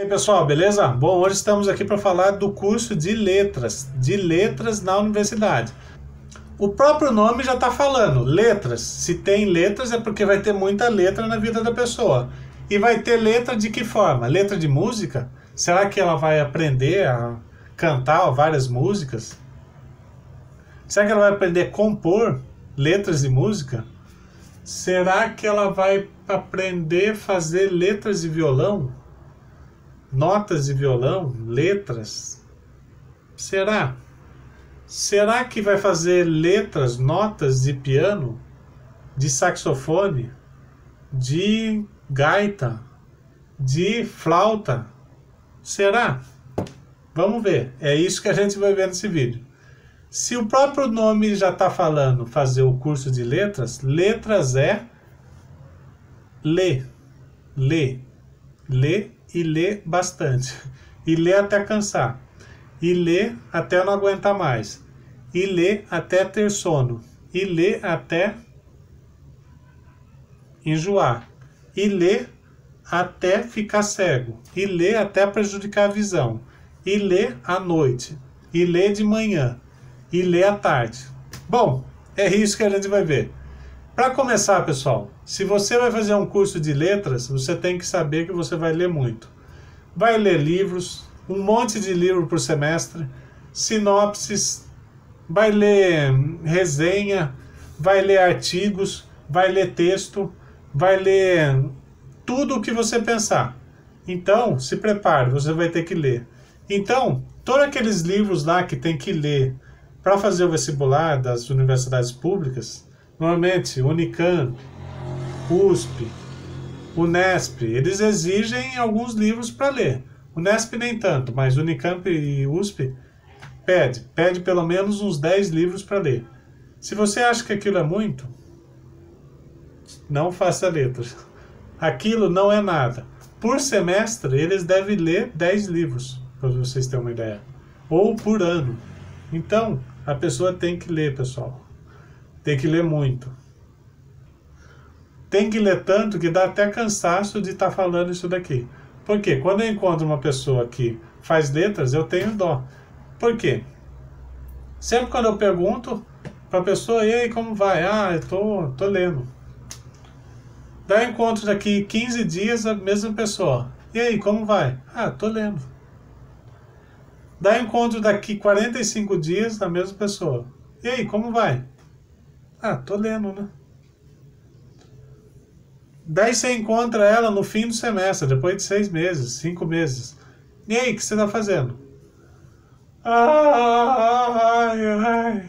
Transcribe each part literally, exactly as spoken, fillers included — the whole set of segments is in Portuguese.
E aí pessoal, beleza? Bom, hoje estamos aqui para falar do curso de letras, de letras na universidade. O próprio nome já está falando, letras. Se tem letras é porque vai ter muita letra na vida da pessoa. E vai ter letra de que forma? Letra de música? Será que ela vai aprender a cantar várias músicas? Será que ela vai aprender a compor letras de música? Será que ela vai aprender a fazer letras de violão? Notas de violão? Letras? Será? Será que vai fazer letras, notas de piano? De saxofone? De gaita? De flauta? Será? Vamos ver. É isso que a gente vai ver nesse vídeo. Se o próprio nome já está falando fazer o curso de letras, letras é ler, ler, ler e ler bastante. E ler até cansar. E ler até não aguentar mais. E ler até ter sono. E ler até enjoar. E ler até ficar cego. E ler até prejudicar a visão. E ler à noite. E ler de manhã. E ler à tarde. Bom, é isso que a gente vai ver. Para começar, pessoal, se você vai fazer um curso de letras, você tem que saber que você vai ler muito. Vai ler livros, um monte de livro por semestre, sinopses, vai ler resenha, vai ler artigos, vai ler texto, vai ler tudo o que você pensar. Então, se prepare, você vai ter que ler. Então, todos aqueles livros lá que tem que ler para fazer o vestibular das universidades públicas, normalmente Unicamp, U S P, Unesp, eles exigem alguns livros para ler. Unesp nem tanto, mas Unicamp e U S P pede, pede pelo menos uns dez livros para ler. Se você acha que aquilo é muito, não faça letras. Aquilo não é nada. Por semestre, eles devem ler dez livros, para vocês terem uma ideia. Ou por ano. Então, a pessoa tem que ler, pessoal. Tem que ler muito. Tem que ler tanto que dá até cansaço de estar falando isso daqui. Por quê? Quando eu encontro uma pessoa que faz letras, eu tenho dó. Por quê? Sempre quando eu pergunto para a pessoa, e aí, como vai? Ah, eu tô, tô lendo. Daí eu encontro daqui quinze dias a mesma pessoa. E aí, como vai? Ah, tô lendo. Daí eu encontro daqui quarenta e cinco dias a mesma pessoa. E aí, como vai? Ah, tô lendo, né? Daí você encontra ela no fim do semestre, depois de seis meses, cinco meses. E aí, o que você tá fazendo? Ai, ai.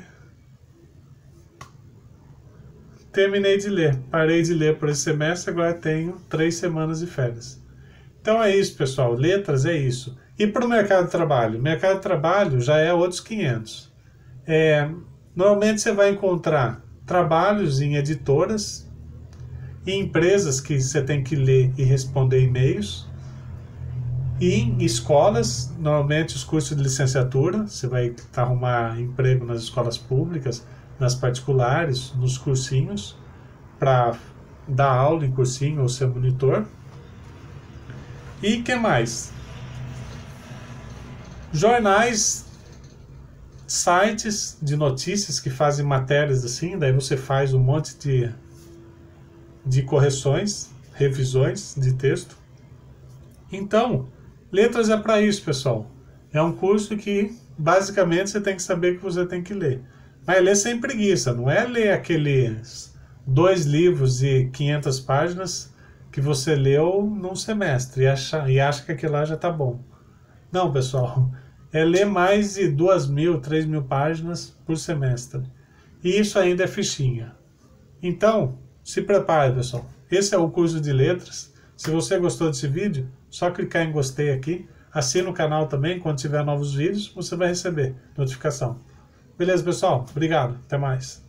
Terminei de ler. Parei de ler por esse semestre, agora tenho três semanas de férias. Então é isso, pessoal. Letras é isso. E para o mercado de trabalho? O mercado de trabalho já é outros quinhentos. É, normalmente você vai encontrar trabalhos em editoras, em empresas que você tem que ler e responder e-mails, e em escolas, normalmente os cursos de licenciatura, você vai arrumar emprego nas escolas públicas, nas particulares, nos cursinhos, para dar aula em cursinho ou ser monitor. E que mais? Jornais, sites de notícias que fazem matérias assim, daí você faz um monte de, de correções, revisões de texto. Então, letras é para isso, pessoal. É um curso que basicamente você tem que saber que você tem que ler. Mas ler sem preguiça, não é ler aqueles dois livros de quinhentas páginas que você leu num semestre e acha, e acha que aquilo lá já está bom. Não, pessoal, é ler mais de duas mil, três mil páginas por semestre. E isso ainda é fichinha. Então, se prepare, pessoal. Esse é o curso de letras. Se você gostou desse vídeo, só clicar em gostei aqui. Assina o canal também, quando tiver novos vídeos, você vai receber notificação. Beleza, pessoal? Obrigado. Até mais.